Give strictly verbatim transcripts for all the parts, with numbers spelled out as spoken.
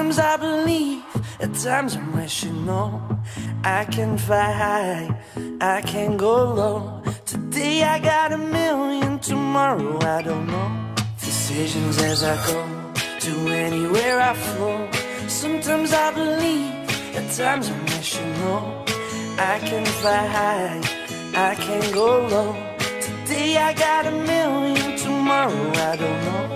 Sometimes I believe, at times I'm rational. I can fly high, I can go low. Today I got a million, tomorrow I don't know. Decisions as I go, to anywhere I flow. Sometimes I believe, at times I'm rational. I can fly high, I can go low. Today I got a million, tomorrow I don't know.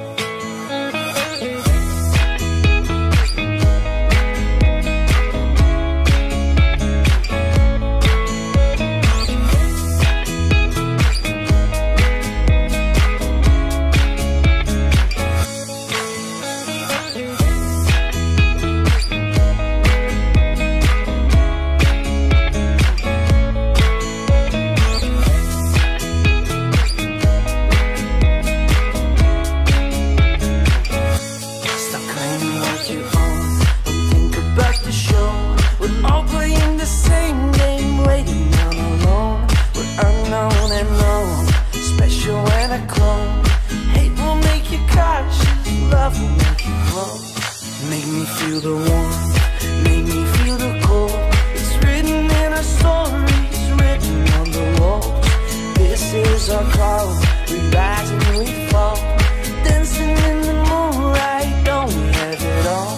Make me feel the warmth, make me feel the cold. It's written in our stories, written on the walls. This is our call, we rise and we fall. Dancing in the moonlight, don't we have it all?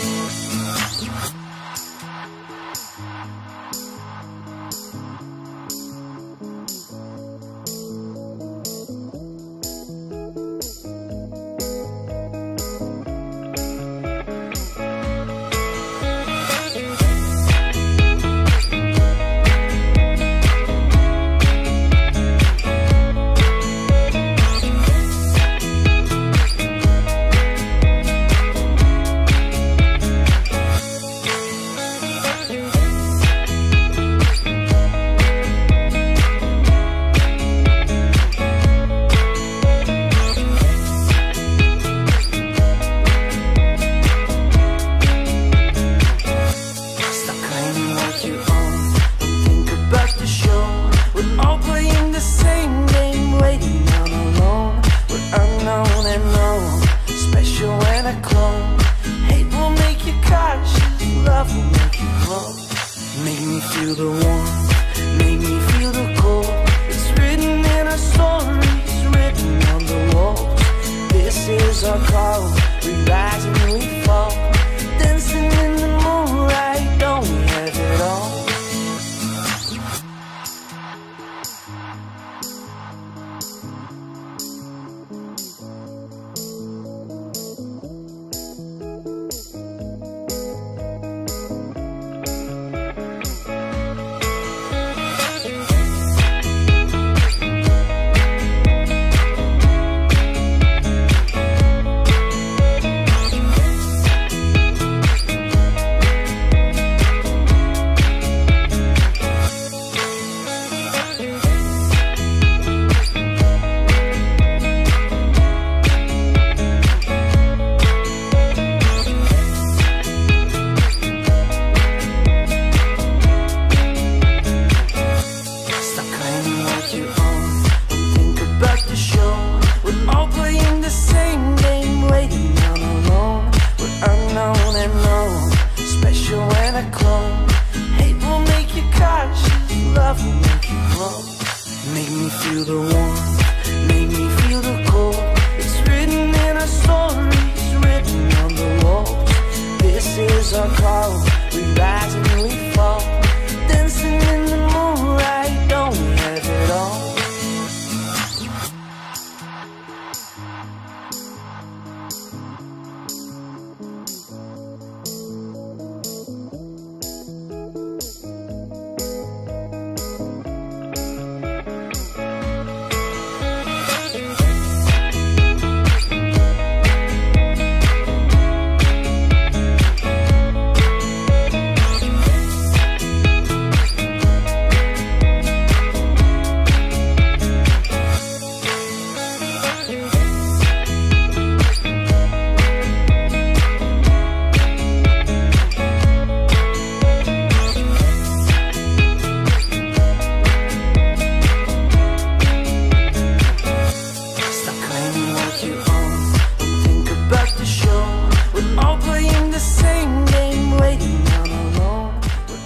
Make me feel the warmth, make me feel the cold. It's written in our stories, written on the walls. This is our call, we rise and we fall. Dancing in the moonlight, don't we have it all?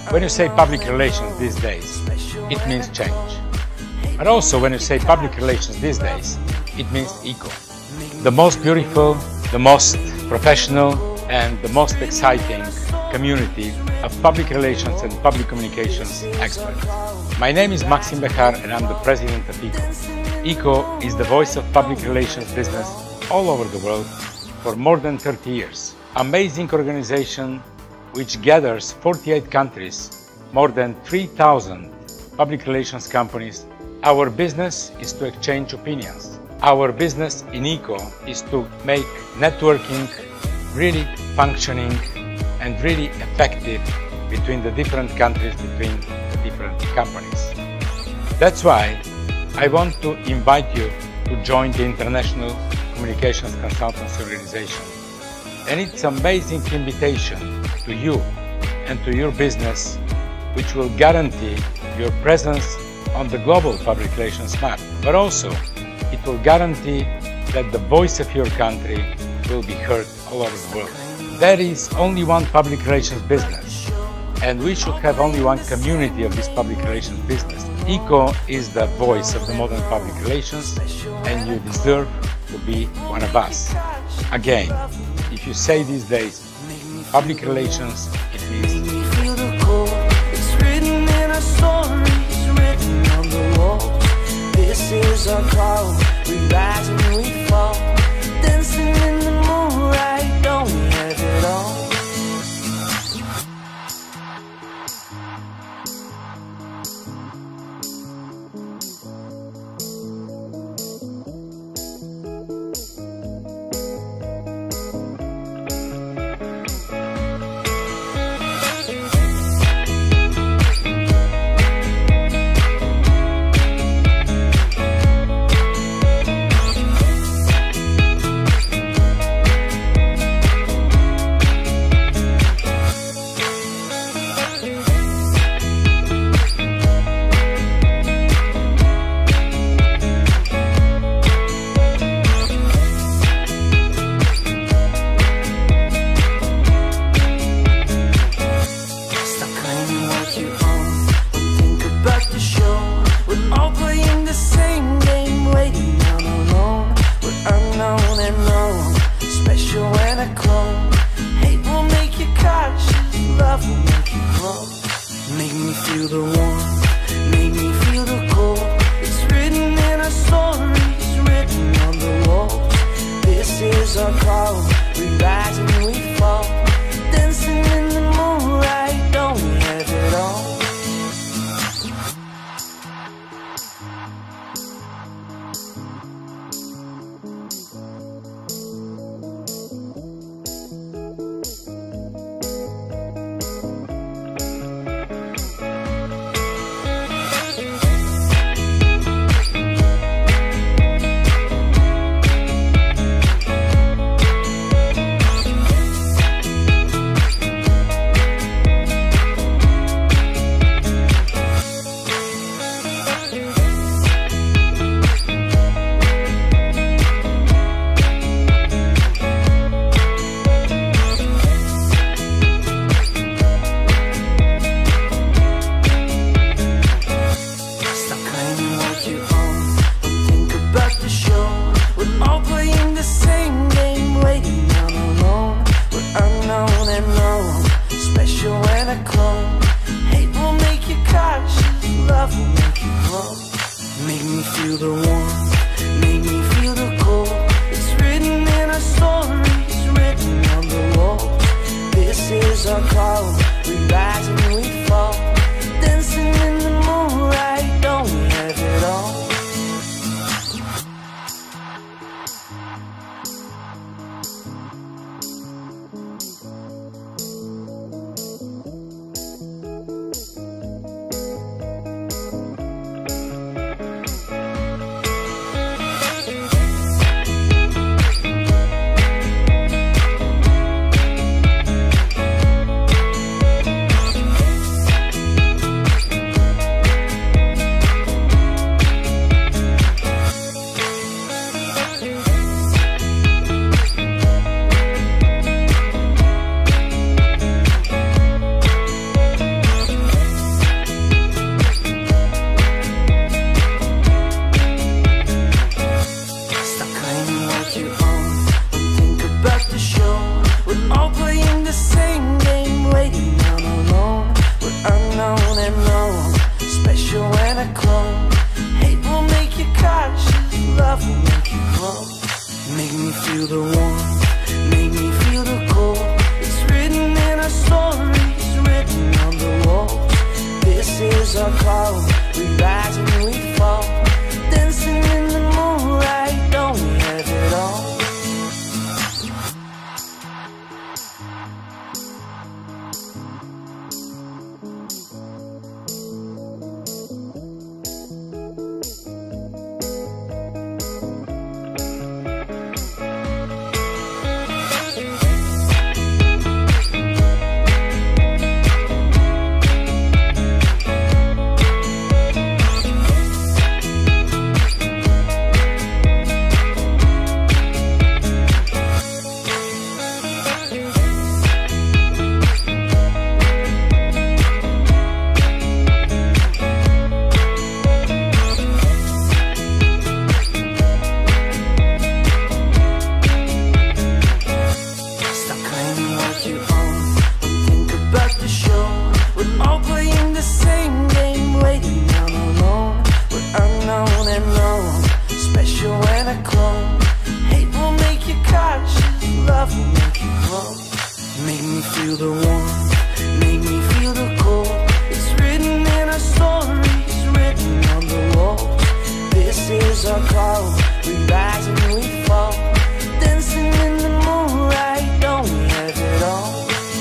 When you say public relations these days, it means change. But also when you say public relations these days, it means I C C O. The most beautiful, the most professional and the most exciting community of public relations and public communications experts. My name is Maxim Behar and I'm the president of I C C O. I C C O is the voice of public relations business all over the world for more than thirty years. Amazing organization which gathers forty-eight countries, more than three thousand public relations companies. Our business is to exchange opinions. Our business in I C C O is to make networking really functioning and really effective between the different countries, between the different companies. That's why I want to invite you to join the International Communications Consultancy Organization. And it's an amazing invitation to you and to your business, which will guarantee your presence on the global public relations map, but also it will guarantee that the voice of your country will be heard all over the world. There is only one public relations business, and we should have only one community of this public relations business. I C C O is the voice of the modern public relations, and you deserve to be one of us. Again, if you say these days public relations, it means it's written in our stories, written on the wall. This is our call. We rise and we fall, dancing in the moonlight. Don't we have it all? Make me feel the warmth, make me feel the cold. It's written in our stories, written on the walls. This is our call, we rise and we fall, dancing in the moonlight. Don't we have it all? Make me feel the warmth, make me feel the cold. It's written in our stories, written on the walls. This is our call, we rise and we fall, dancing in the moonlight. Don't we have it all? and known, special and a clone. Hate will make you cautious, love will make you grow. Make me feel the warmth, make me feel the cold. It's written in our stories, written on the walls. This is our call, we rise and we fall. Dancing in the moonlight, don't we have it all? Make me feel the warmth, make me feel the cold. It's written in our stories, written on the walls. This is our call, we rise and we fall. Dancing in the moonlight, don't we have it all?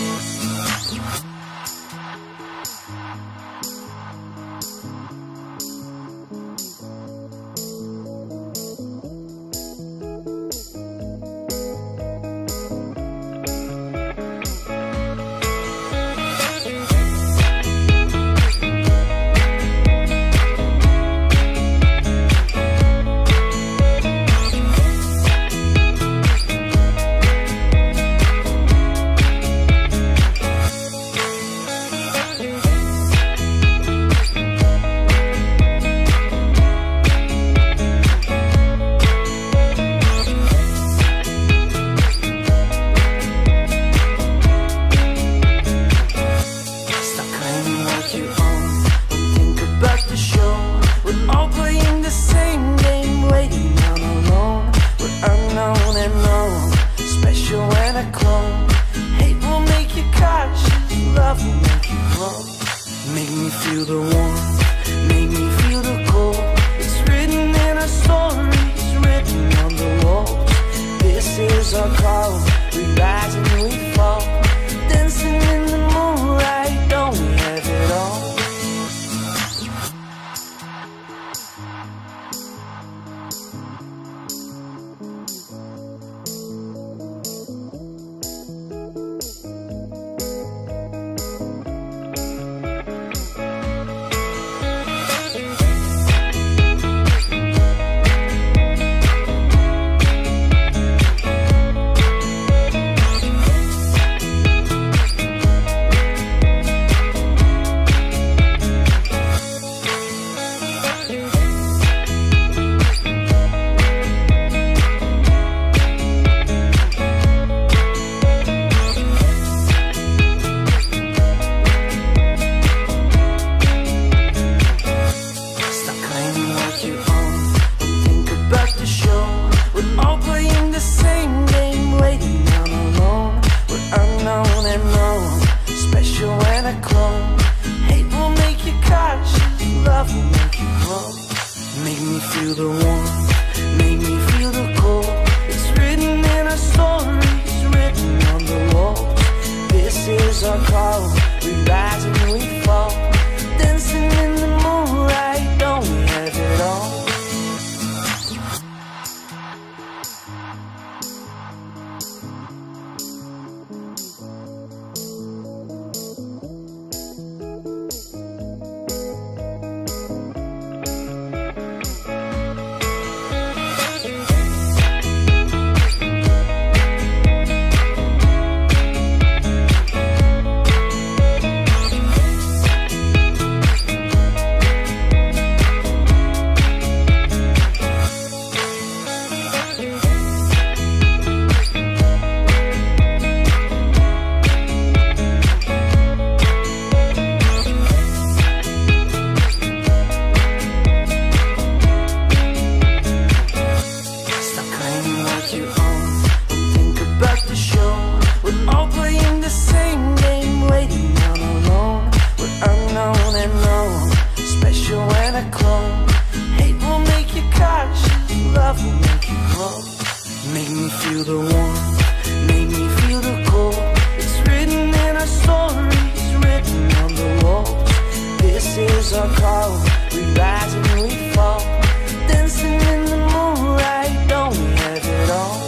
Make me feel the warmth, make me feel the cold. It's written in our stories, written on the walls. This is our call, we rise and we fall. Dancing in the moonlight, don't we have it all? Make me feel the warmth, make me feel the cold. It's written in our stories, written on the walls. This is our call, we rise and we fall. Dancing in the moonlight, don't we have it all? and known, special when I clone. Hate will make you cautious, love will make you grow. Make me feel the warmth, make me feel the cold. It's written in our stories, written on the walls. This is our call, we rise and we fall. Dancing in the moonlight, don't we have it all?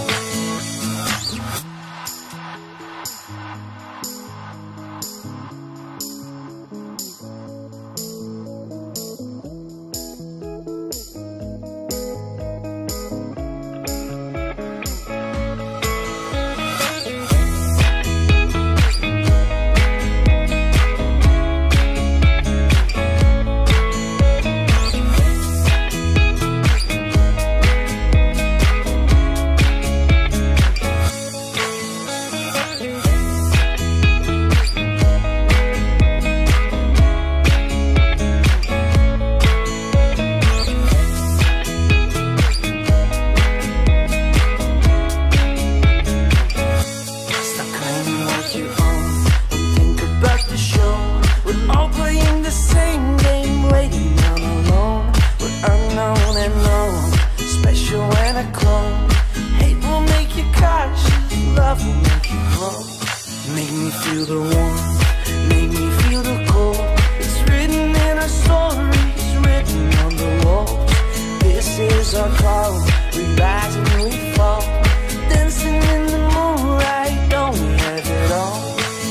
Make me feel the warmth, make me feel the cold. It's written in our stories, written on the walls. This is our call, we rise and we fall. Dancing in the moonlight, don't we have it all?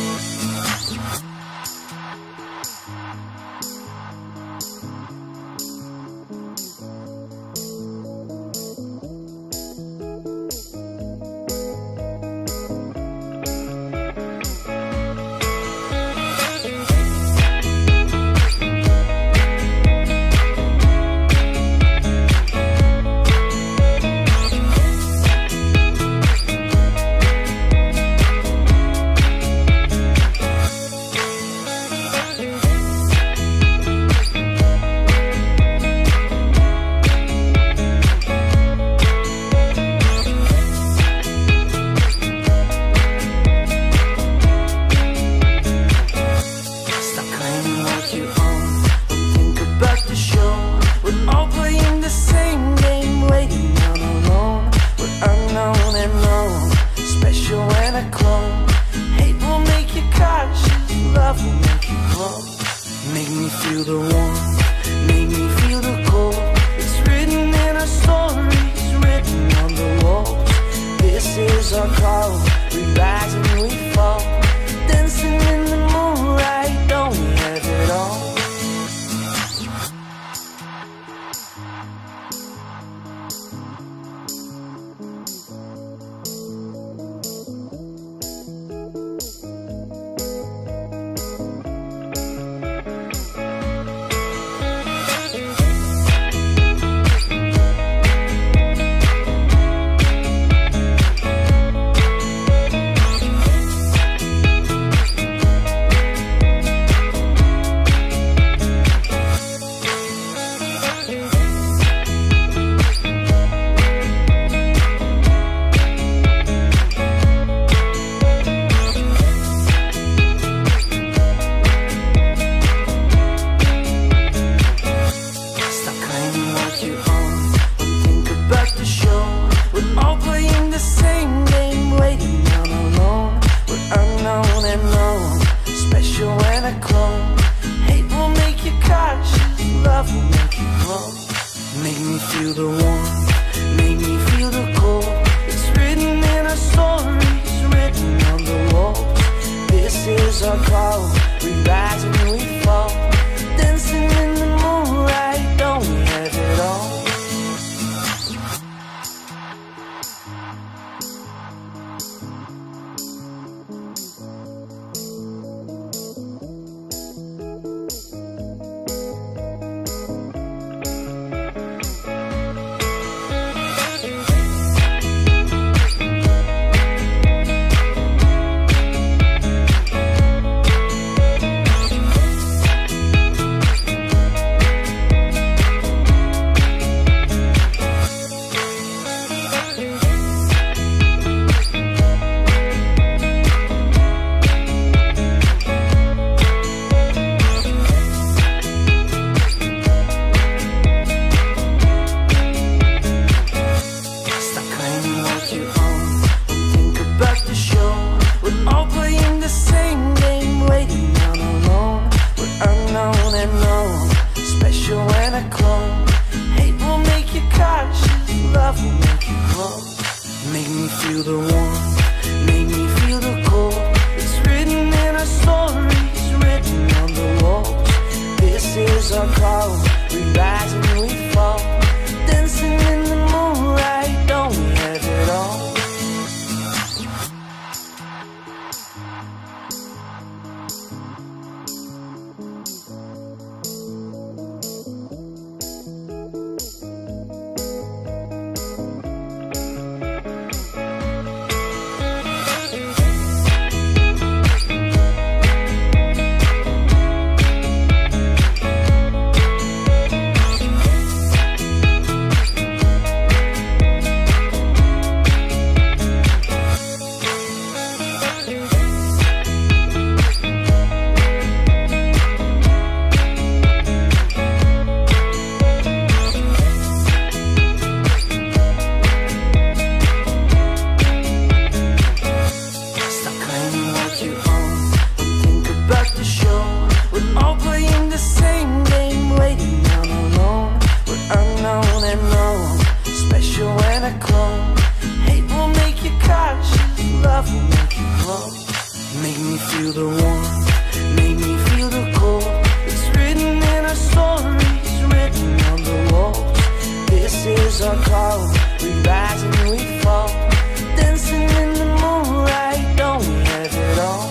Make me feel the warmth, make me feel the cold. It's written in our stories, written on the walls. This is our call, we rise and we fall. Dancing in the moonlight, don't we have it all? Make me feel the warmth, make me feel the cold. It's written in our stories, written on the walls. This is our call, we rise and we fall. Dancing in the moonlight, don't we have it all? love will make you grow. Make me feel the warmth, make me feel the cold. It's written in our stories, written on the walls. This is our call, we rise and we fall. Dancing in the moonlight, don't we have it all? Make me feel the warmth, make me feel the cold. It's written in our stories, written on the walls. This is our call, we rise and we fall. Dancing in the moonlight, don't we have it all?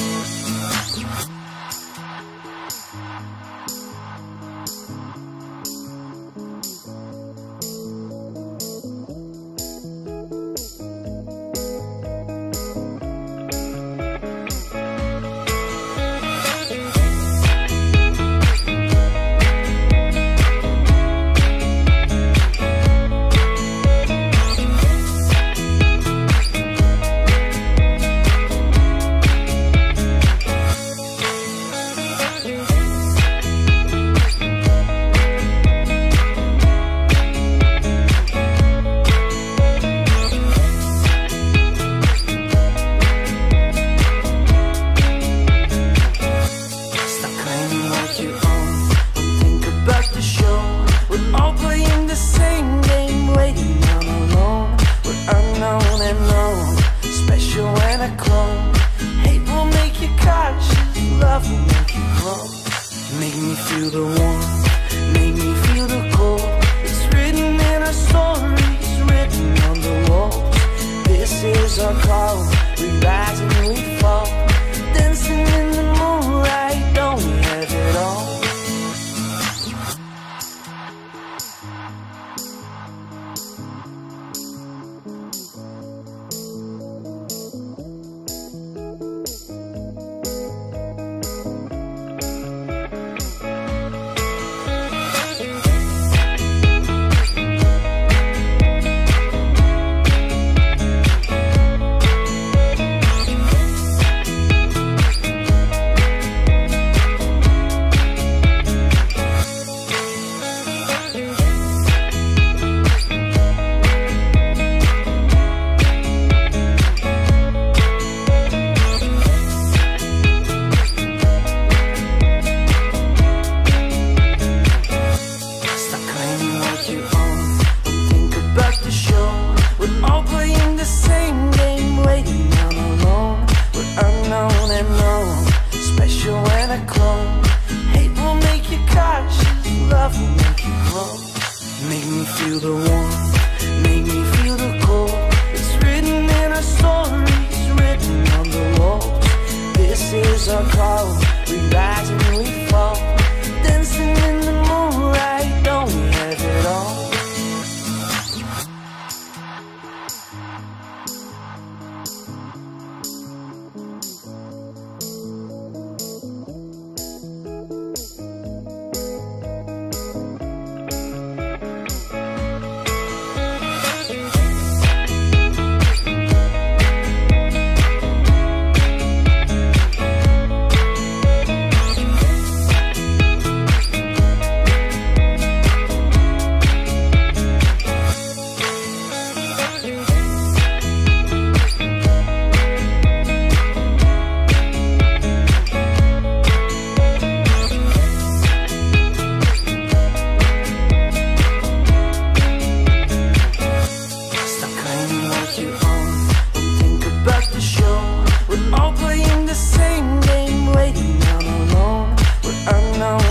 Make me feel the warmth, make me feel the cold. It's written in our stories, written on the walls. This is our call, we rise and we fall. Dancing in the moonlight, don't we have it all?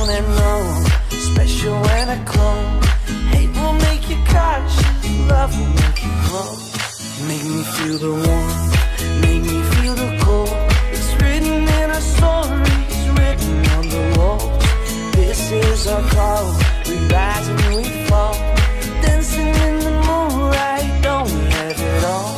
unknown and known, special when I clone. Hate will make you cautious, love will make you grow. Make me feel the warmth, make me feel the cold. It's written in our stories, written on the walls. This is our call, we rise and we fall. Dancing in the moonlight, don't we have it all?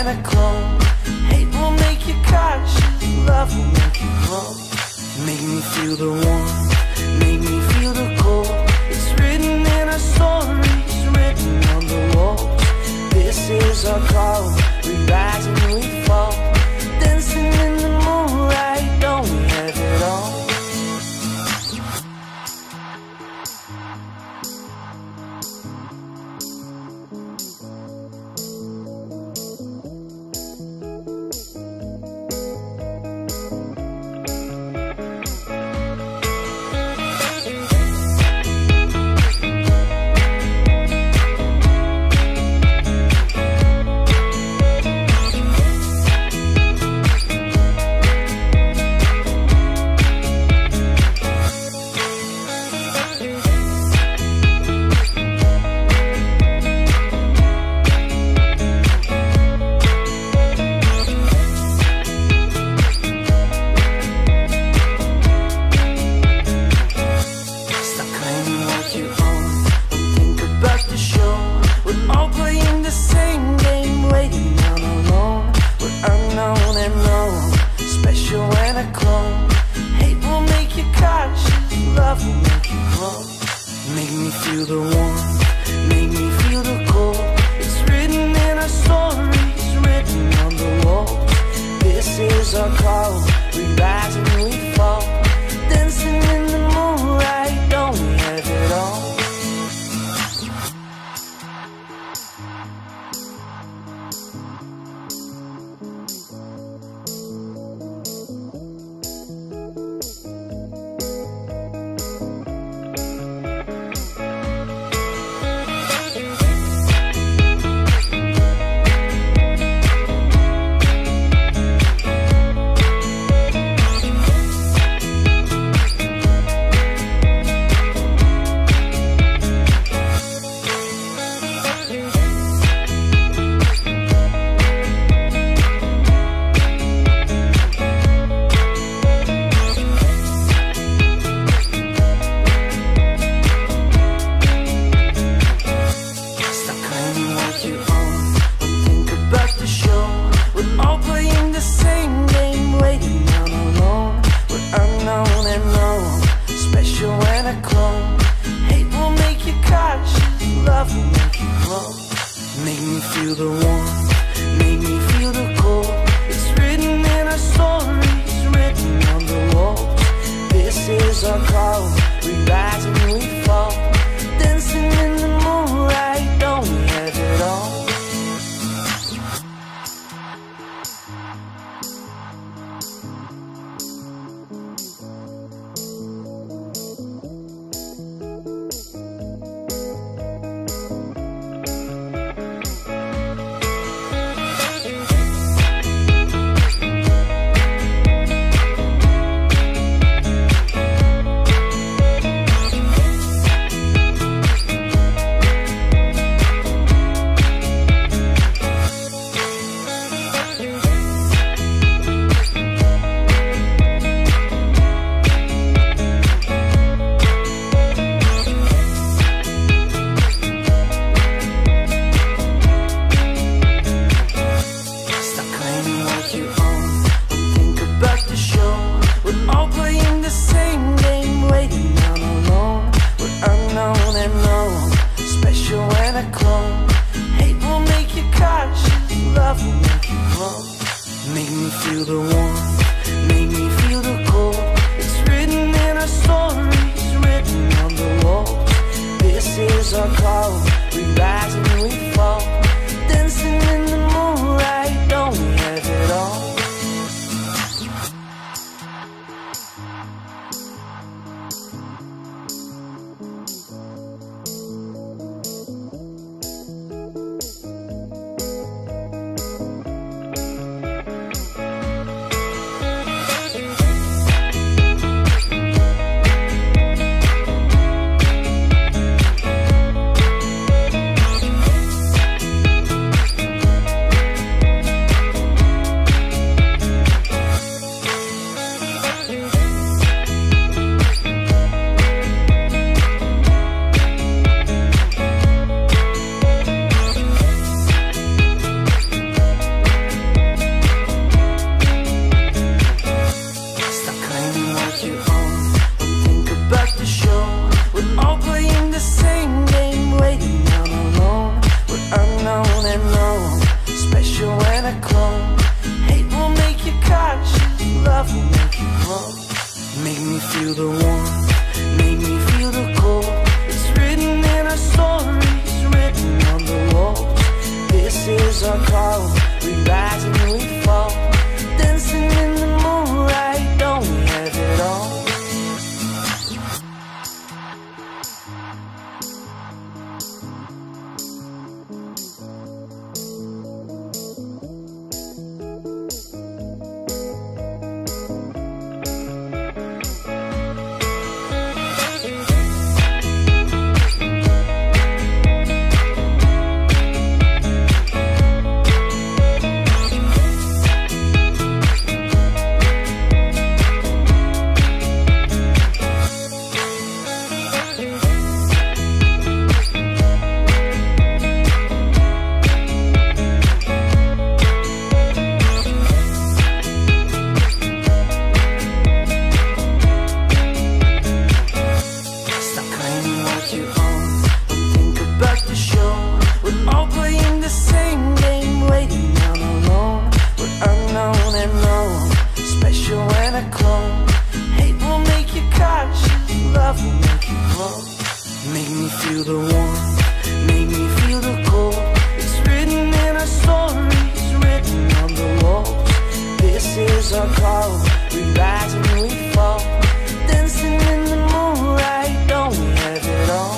and a clone. Hate will make you cautious, love will make you grow. Make me feel the warmth, make me feel the cold. It's written in our stories, written on the walls. This is our call, we rise and we fall. Dancing in the moonlight, don't we have it all? when I clone. Hate will make you cautious, love will make you grow. Make me feel the warmth, make me feel the cold. It's written in our stories, written on the walls. This is our call, we rise and we fall. Dancing in the moonlight, don't we have it all? Make me feel the warmth, make me feel the cold. It's written in our stories, written on the walls. This is our call, we rise and we fall. Dancing in the moonlight, don't we have it all?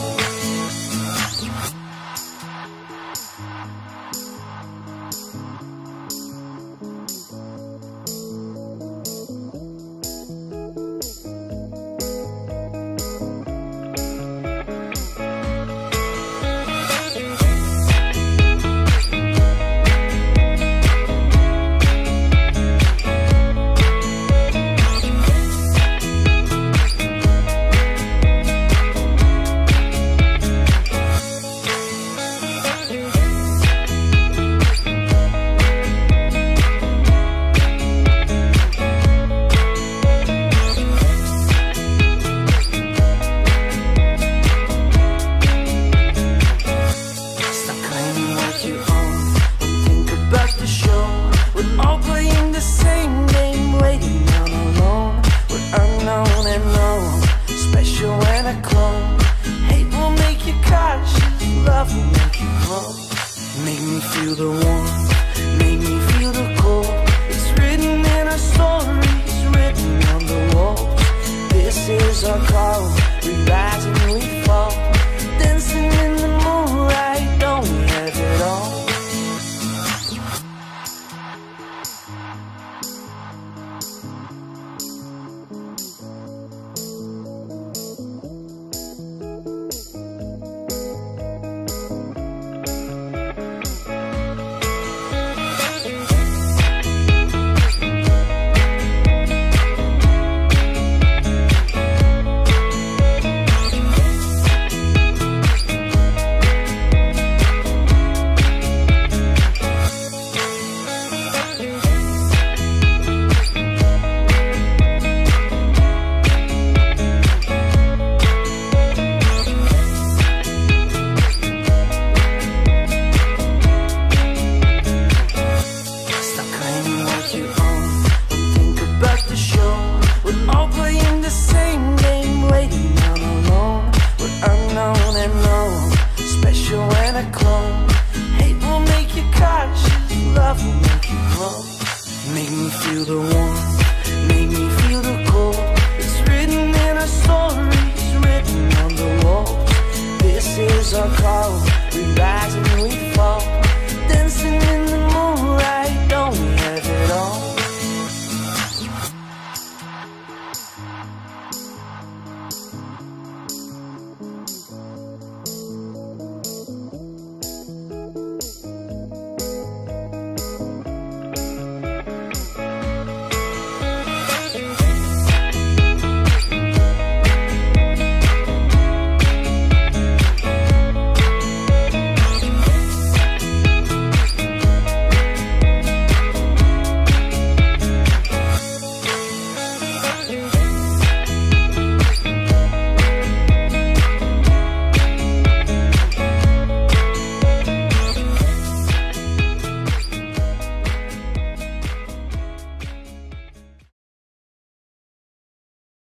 Make me feel the warmth, make me feel the cold. It's written in our stories, written on the walls. This is our call.